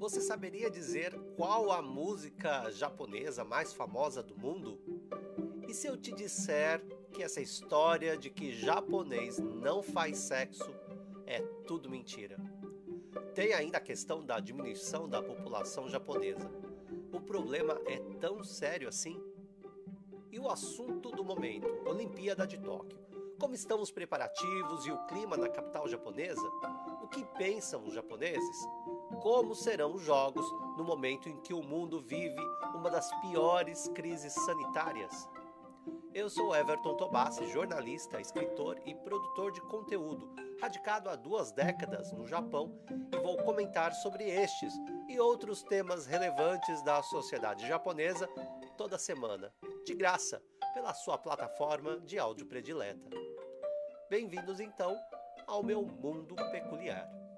Você saberia dizer qual a música japonesa mais famosa do mundo? E se eu te disser que essa história de que japonês não faz sexo é tudo mentira? Tem ainda a questão da diminuição da população japonesa. O problema é tão sério assim? E o assunto do momento, Olimpíada de Tóquio. Como estão os preparativos e o clima na capital japonesa? O que pensam os japoneses? Como serão os jogos no momento em que o mundo vive uma das piores crises sanitárias? Eu sou Everton Tobassi, jornalista, escritor e produtor de conteúdo, radicado há 2 décadas no Japão, e vou comentar sobre estes e outros temas relevantes da sociedade japonesa toda semana, de graça, pela sua plataforma de áudio predileta. Bem-vindos então ao meu mundo peculiar.